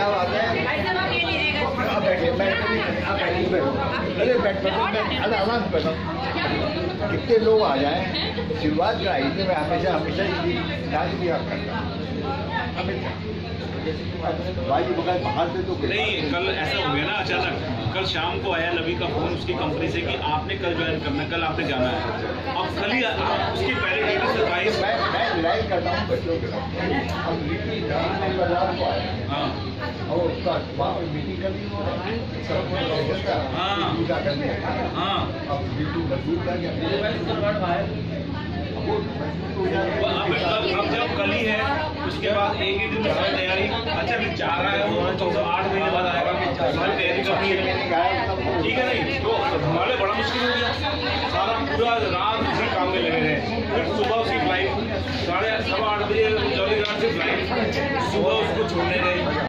आप आते हैं, आप बैठिए, आप बैठिए, अरे आराम से बैठो। कितने लोग आ जाएं, शुरुआत कराई थी मैं हमेशा डांस भी आप करता हमेशा भाई बगैर बाहर से तो नहीं। कल ऐसा हो गया ना अचानक, कल शाम को आया लवी का फोन उसकी कंपनी से कि आपने कल ज्वाइन करना, कल आपने जाना है। अब कल ही उसकी पहले डेट से 22 मैं लाइव करता हूँ बच्चों के साथ। हम बाजार को आए हाँ और उसका वहाँ पर मीटिंग करनी हो हाँ अब बिल्कुल मजबूत कर अब जब कल ही है उसके बाद एक ही दिन सारी तैयारी। अच्छा फिर जा रहा है वो तो 8 महीने बाद आएगा, सारी तैयारी करनी है, ठीक है नहीं तो हमारे बड़ा मुश्किल हो गया। सारा पूरा रात उसी काम में लगे रहे। फिर सुबह उसकी फ्लाइट 8:30 बजे जॉलीग्रांट से फ्लाइट, सुबह उसको छोड़ने गए।